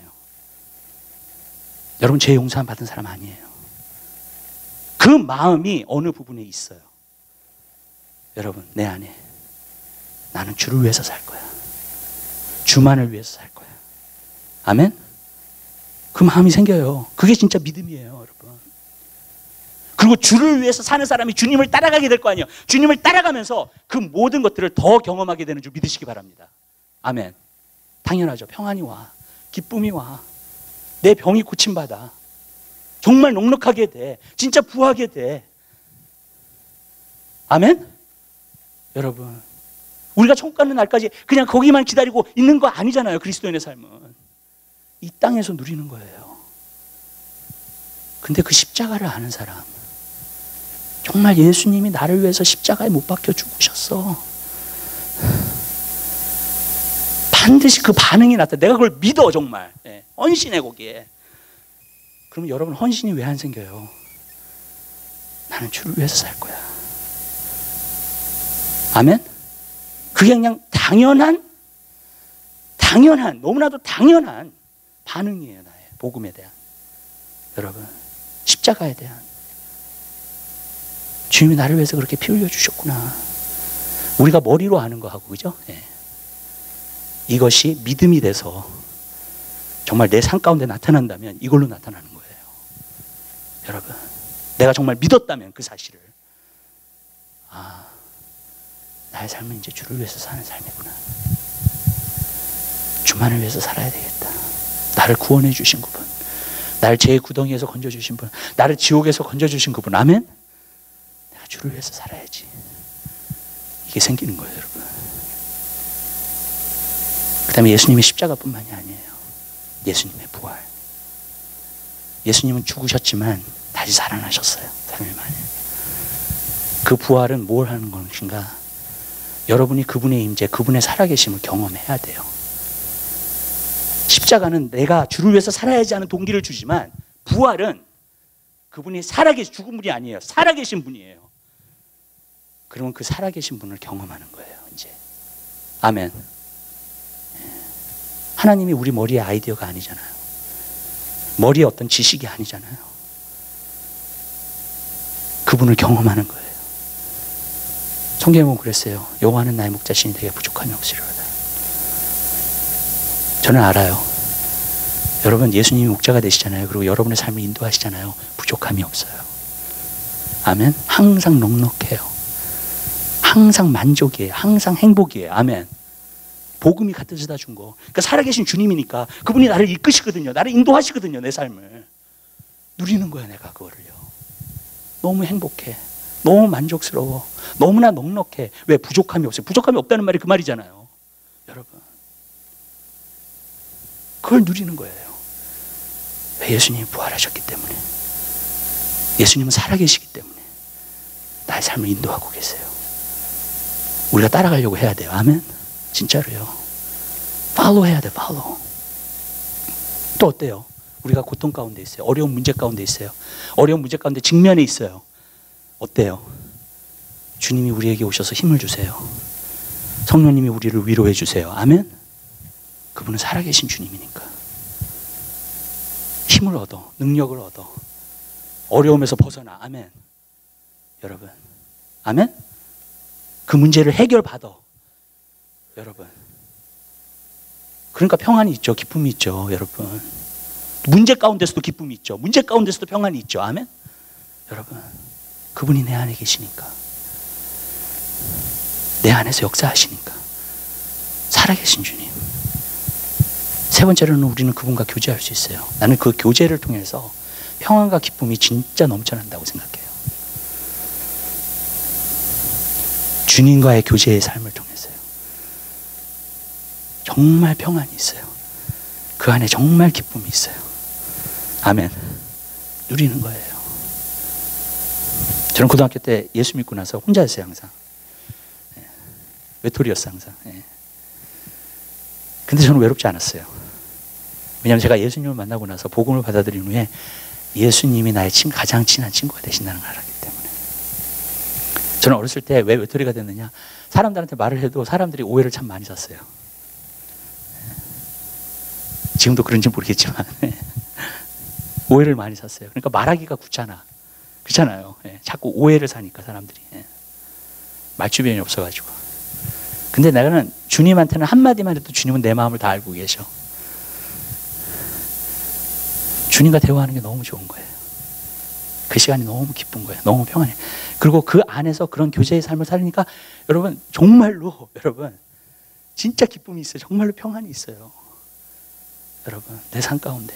여러분 죄 용서함 받은 사람 아니에요. 그 마음이 어느 부분에 있어요. 여러분, 내 안에 나는 주를 위해서 살 거야. 주만을 위해서 살 거야. 아멘? 그 마음이 생겨요. 그게 진짜 믿음이에요, 여러분. 그리고 주를 위해서 사는 사람이 주님을 따라가게 될 거 아니에요. 주님을 따라가면서 그 모든 것들을 더 경험하게 되는 줄 믿으시기 바랍니다. 아멘. 당연하죠. 평안이 와. 기쁨이 와. 내 병이 고침받아. 정말 넉넉하게 돼. 진짜 부하게 돼. 아멘? 여러분, 우리가 천국 가는 날까지 그냥 거기만 기다리고 있는 거 아니잖아요. 그리스도인의 삶은 이 땅에서 누리는 거예요. 근데 그 십자가를 아는 사람, 정말 예수님이 나를 위해서 십자가에 못 박혀 죽으셨어. 반드시 그 반응이 나타나. 내가 그걸 믿어, 정말. 네, 헌신해 거기에. 그럼 여러분, 헌신이 왜 안 생겨요? 나는 주를 위해서 살 거야. 아멘? 그게 그냥 당연한, 당연한, 너무나도 당연한 반응이에요, 나의 복음에 대한. 여러분, 십자가에 대한. 주님이 나를 위해서 그렇게 피 흘려 주셨구나. 우리가 머리로 아는 거하고, 그죠? 네. 이것이 믿음이 돼서 정말 내 삶 가운데 나타난다면 이걸로 나타나는 거예요. 여러분, 내가 정말 믿었다면 그 사실을, 아, 나의 삶은 이제 주를 위해서 사는 삶이구나. 주만을 위해서 살아야 되겠다. 나를 구원해 주신 그분, 나를 죄의 구덩이에서 건져주신 분, 나를 지옥에서 건져주신 그분. 아멘? 내가 주를 위해서 살아야지. 이게 생기는 거예요, 여러분. 그 다음에 예수님의 십자가뿐만이 아니에요. 예수님의 부활. 예수님은 죽으셨지만 다시 살아나셨어요. 삼 일 만에. 그 부활은 뭘 하는 것인가? 여러분이 그분의 임재, 그분의 살아계심을 경험해야 돼요. 십자가는 내가 주를 위해서 살아야지 하는 동기를 주지만 부활은 그분이 살아계신, 죽은 분이 아니에요. 살아계신 분이에요. 그러면 그 살아계신 분을 경험하는 거예요. 이제 아멘. 하나님이 우리 머리의 아이디어가 아니잖아요. 머리의 어떤 지식이 아니잖아요. 그분을 경험하는 거예요. 성경에 보면 그랬어요. 여호와는 나의 목자시니 내게 부족함이 없으리로다. 저는 알아요. 여러분 예수님이 목자가 되시잖아요. 그리고 여러분의 삶을 인도하시잖아요. 부족함이 없어요. 아멘. 항상 넉넉해요. 항상 만족이에요. 항상 행복이에요. 아멘. 복음이 갖다 준 거. 그러니까 살아계신 주님이니까 그분이 나를 이끄시거든요. 나를 인도하시거든요. 내 삶을. 누리는 거야 내가 그거를요. 너무 행복해. 너무 만족스러워. 너무나 넉넉해. 왜? 부족함이 없어요. 부족함이 없다는 말이 그 말이잖아요. 여러분. 그걸 누리는 거예요. 왜? 예수님이 부활하셨기 때문에. 예수님은 살아계시기 때문에 나의 삶을 인도하고 계세요. 우리가 따라가려고 해야 돼요. 아멘. 진짜로요. 팔로우 해야 돼. 팔로우. 또 어때요? 우리가 고통 가운데 있어요. 어려운 문제 가운데 있어요. 어려운 문제 가운데 직면에 있어요. 어때요? 주님이 우리에게 오셔서 힘을 주세요. 성령님이 우리를 위로해 주세요. 아멘. 그분은 살아계신 주님이니까 힘을 얻어, 능력을 얻어, 어려움에서 벗어나. 아멘. 여러분, 아멘. 그 문제를 해결받아. 여러분, 그러니까 평안이 있죠. 기쁨이 있죠. 여러분, 문제 가운데서도 기쁨이 있죠. 문제 가운데서도 평안이 있죠. 아멘. 여러분, 그분이 내 안에 계시니까, 내 안에서 역사하시니까, 살아계신 주님. 세 번째로는 우리는 그분과 교제할 수 있어요. 나는 그 교제를 통해서 평안과 기쁨이 진짜 넘쳐난다고 생각해요. 주님과의 교제의 삶을 통해서요. 정말 평안이 있어요. 그 안에 정말 기쁨이 있어요. 아멘. 누리는 거예요. 저는 고등학교 때 예수 믿고 나서 혼자였어요. 항상. 외톨이였어요. 항상. 근데 저는 외롭지 않았어요. 왜냐하면 제가 예수님을 만나고 나서 복음을 받아들인 후에 예수님이 나의 친, 가장 친한 친구가 되신다는 걸 알았기 때문에. 저는 어렸을 때 왜 외톨이가 됐느냐, 사람들한테 말을 해도 사람들이 오해를 참 많이 샀어요. 지금도 그런지 모르겠지만 오해를 많이 샀어요. 그러니까 말하기가 귀찮아. 그렇잖아요. 자꾸 오해를 사니까 사람들이. 말주변이 없어가지고. 근데 나는 주님한테는 한마디만 해도 주님은 내 마음을 다 알고 계셔. 주님과 대화하는 게 너무 좋은 거예요. 그 시간이 너무 기쁜 거예요. 너무 평안해. 그리고 그 안에서 그런 교제의 삶을 살으니까 여러분 정말로 여러분 진짜 기쁨이 있어요. 정말로 평안이 있어요. 여러분 내 삶 가운데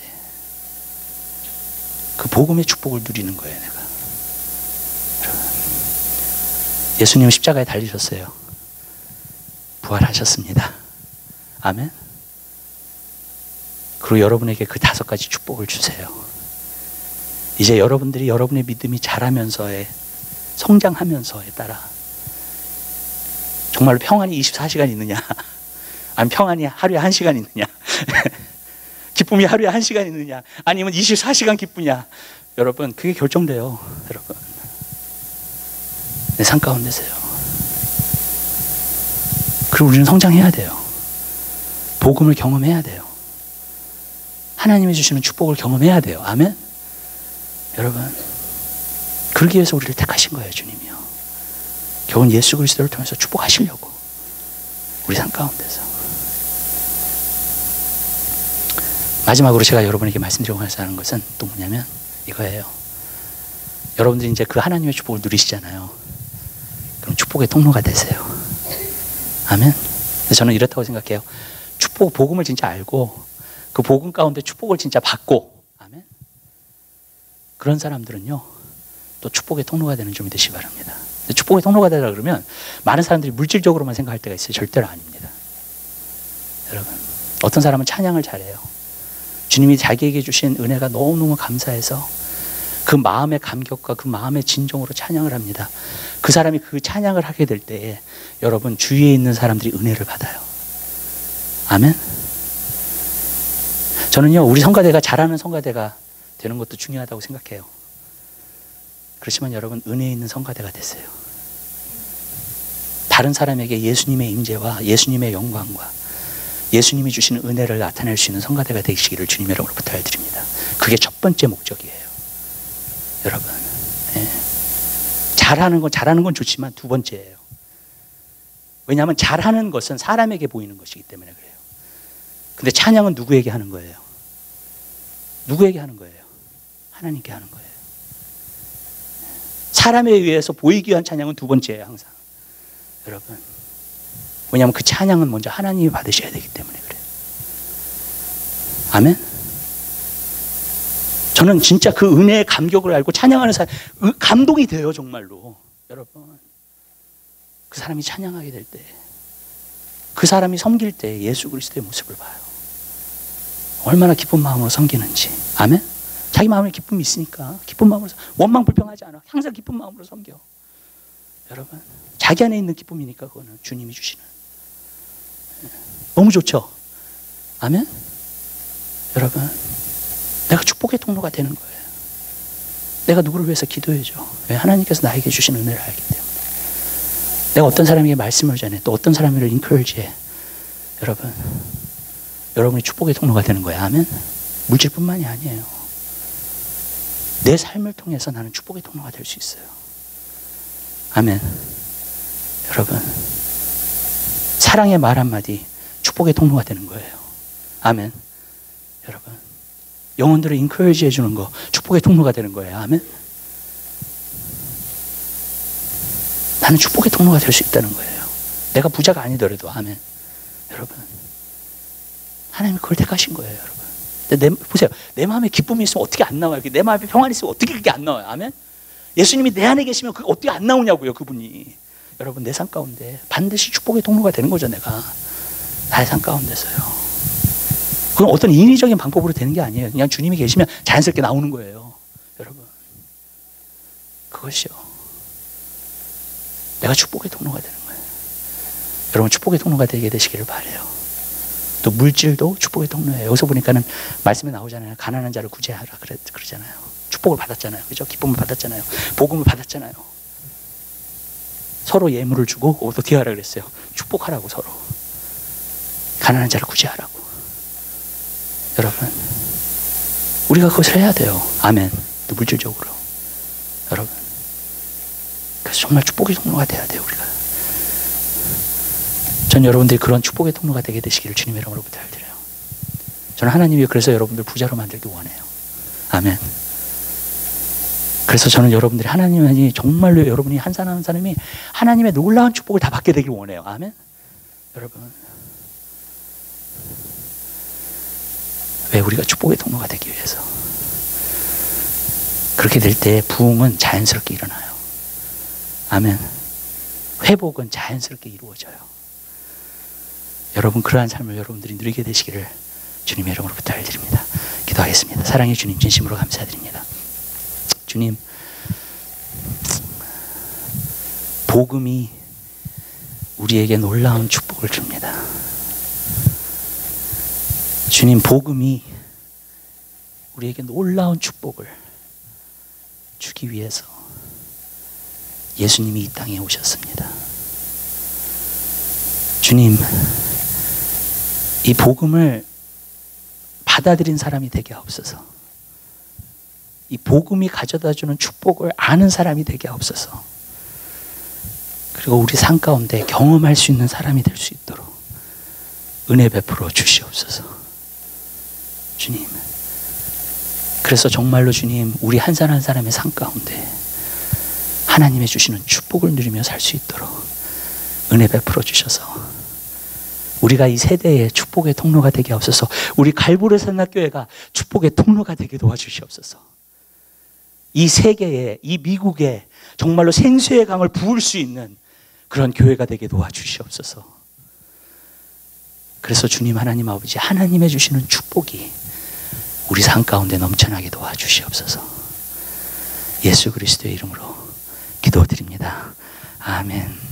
그 복음의 축복을 누리는 거예요. 내가. 여러분, 예수님은 십자가에 달리셨어요. 부활하셨습니다. 아멘. 그리고 여러분에게 그 다섯 가지 축복을 주세요. 이제 여러분들이 여러분의 믿음이 자라면서에 성장하면서에 따라 정말로 평안이 이십사 시간 있느냐, 아니면 평안이 하루에 한 시간 있느냐, 기쁨이 하루에 한 시간 있느냐, 아니면 이십사 시간 기쁘냐, 여러분 그게 결정돼요. 여러분 내 삶 가운데서요. 그리고 우리는 성장해야 돼요. 복음을 경험해야 돼요. 하나님이 주시는 축복을 경험해야 돼요. 아멘. 여러분 그러기 위해서 우리를 택하신 거예요. 주님이요. 결국 예수 그리스도를 통해서 축복하시려고 우리 삶 가운데서. 마지막으로 제가 여러분에게 말씀드리고 하는 것은 또 뭐냐면 이거예요. 여러분들이 이제 그 하나님의 축복을 누리시잖아요. 그럼 축복의 통로가 되세요. 아멘. 저는 이렇다고 생각해요. 축복, 복음을 진짜 알고 그 복음 가운데 축복을 진짜 받고, 아멘. 그런 사람들은요, 또 축복의 통로가 되는 점이 되시기 바랍니다. 축복의 통로가 되라 그러면 많은 사람들이 물질적으로만 생각할 때가 있어요. 절대로 아닙니다. 여러분, 어떤 사람은 찬양을 잘해요. 주님이 자기에게 주신 은혜가 너무너무 감사해서 그 마음의 감격과 그 마음의 진정으로 찬양을 합니다. 그 사람이 그 찬양을 하게 될 때에 여러분 주위에 있는 사람들이 은혜를 받아요. 아멘. 저는요 우리 성가대가 잘하는 성가대가 되는 것도 중요하다고 생각해요. 그렇지만 여러분 은혜 있는 성가대가 되세요. 다른 사람에게 예수님의 임재와 예수님의 영광과 예수님이 주시는 은혜를 나타낼 수 있는 성가대가 되시기를 주님의 이름으로 부탁드립니다. 그게 첫 번째 목적이에요. 여러분 예. 잘하는 건 잘하는 건 좋지만 두 번째예요. 왜냐하면 잘하는 것은 사람에게 보이는 것이기 때문에 그래요. 근데 찬양은 누구에게 하는 거예요? 누구에게 하는 거예요? 하나님께 하는 거예요. 사람에 의해서 보이기 위한 찬양은 두 번째예요. 항상 여러분 왜냐하면 그 찬양은 먼저 하나님이 받으셔야 되기 때문에 그래요. 아멘. 저는 진짜 그 은혜의 감격을 알고 찬양하는 사람 감동이 돼요. 정말로 여러분 그 사람이 찬양하게 될 때 그 사람이 섬길 때 예수 그리스도의 모습을 봐요. 얼마나 기쁜 마음으로 섬기는지. 아멘. 자기 마음에 기쁨이 있으니까 기쁜 마음으로 원망 불평하지 않아. 항상 기쁜 마음으로 섬겨. 여러분 자기 안에 있는 기쁨이니까 그거는 주님이 주시는. 너무 좋죠. 아멘. 여러분 내가 축복의 통로가 되는 거예요. 내가 누구를 위해서 기도해줘. 왜? 하나님께서 나에게 주신 은혜를 알기 때문에. 내가 어떤 사람에게 말씀을 전해 또 어떤 사람을 인커리지해. 여러분 여러분이 축복의 통로가 되는 거예요. 아멘. 물질뿐만이 아니에요. 내 삶을 통해서 나는 축복의 통로가 될 수 있어요. 아멘. 여러분 사랑의 말 한마디 축복의 통로가 되는 거예요. 아멘. 여러분 영혼들을 인커리지 해주는 거 축복의 통로가 되는 거예요. 아멘. 나는 축복의 통로가 될 수 있다는 거예요. 내가 부자가 아니더라도. 아멘. 여러분 하나님이 그걸 택하신 거예요. 여러분 내, 보세요. 내 마음에 기쁨이 있으면 어떻게 안 나와요? 내 마음에 평안이 있으면 어떻게 그게 안 나와요? 아멘. 예수님이 내 안에 계시면 그게 어떻게 안 나오냐고요. 그분이. 여러분 내 삶 가운데 반드시 축복의 통로가 되는 거죠. 내가 나의 삶 가운데서요. 그건 어떤 인위적인 방법으로 되는 게 아니에요. 그냥 주님이 계시면 자연스럽게 나오는 거예요. 여러분 그것이요 내가 축복의 통로가 되는 거예요. 여러분 축복의 통로가 되게 되시기를 바라요. 또 물질도 축복의 통로예요. 여기서 보니까는 말씀에 나오잖아요. 가난한 자를 구제하라 그래, 그러잖아요. 축복을 받았잖아요. 그죠? 기쁨을 받았잖아요. 복음을 받았잖아요. 서로 예물을 주고 어떻게 하라 그랬어요? 축복하라고 서로. 가난한 자를 구제하라고. 여러분 우리가 그것을 해야 돼요. 아멘. 또 물질적으로. 여러분 그래서 정말 축복의 통로가 돼야 돼요. 우리가. 전 여러분들이 그런 축복의 통로가 되게 되시기를 주님의 이름으로 부탁드려요. 저는 하나님이 그래서 여러분들 부자로 만들기 원해요. 아멘. 그래서 저는 여러분들이 하나님이 정말로 여러분이 한 사람 한 사람이 하나님의 놀라운 축복을 다 받게 되길 원해요. 아멘. 여러분 왜? 우리가 축복의 통로가 되기 위해서. 그렇게 될 때 부흥은 자연스럽게 일어나요. 아멘. 회복은 자연스럽게 이루어져요. 여러분 그러한 삶을 여러분들이 누리게 되시기를 주님의 이름으로 부탁드립니다. 기도하겠습니다. 사랑의 주님 진심으로 감사드립니다. 주님 복음이 우리에게 놀라운 축복을 줍니다. 주님 복음이 우리에게 놀라운 축복을 주기 위해서 예수님이 이 땅에 오셨습니다. 주님 이 복음을 받아들인 사람이 되게 하옵소서. 이 복음이 가져다주는 축복을 아는 사람이 되게 하옵소서. 그리고 우리 삶 가운데 경험할 수 있는 사람이 될 수 있도록 은혜 베풀어 주시옵소서. 주님 그래서 정말로 주님 우리 한 사람 한 사람의 삶 가운데 하나님의 주시는 축복을 누리며 살 수 있도록 은혜 베풀어 주셔서 우리가 이 세대의 축복의 통로가 되게 하옵소서. 우리 갈보리 선악교회가 축복의 통로가 되게 도와주시옵소서. 이 세계에 이 미국에 정말로 생수의 강을 부을 수 있는 그런 교회가 되게 도와주시옵소서. 그래서 주님 하나님 아버지 하나님의 주시는 축복이 우리 삶 가운데 넘쳐나게 도와주시옵소서. 예수 그리스도의 이름으로 기도드립니다. 아멘.